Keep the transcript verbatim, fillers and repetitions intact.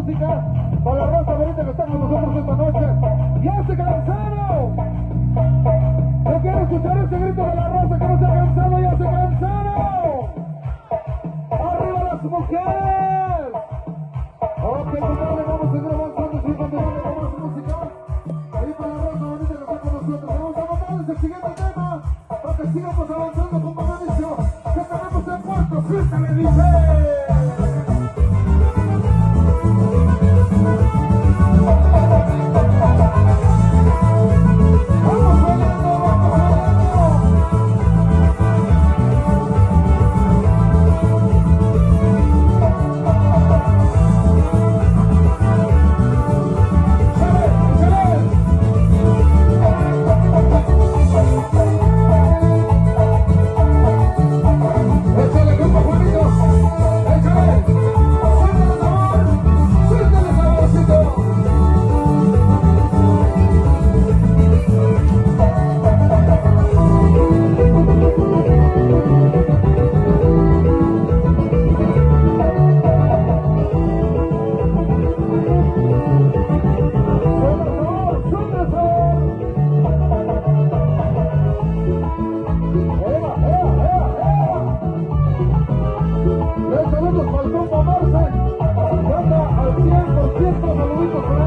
música para la raza bonita que está con nosotros esta noche. ¡Ya se cansaron! Yo quiero escuchar ese grito de la raza que no se ha cansado, ¡ya se cansaron! ¡Arriba las mujeres! Ok, compadre, vamos a seguir avanzando, seguir continuando con más música. Ahí para la raza bonita que está con nosotros. Vamos a mandarles el siguiente tema para que sigamos avanzando con Mauricio. Que tenemos en puerto, fiesta le dice. Saludos para el compa Marce, que anda al cien por ciento, saluditos para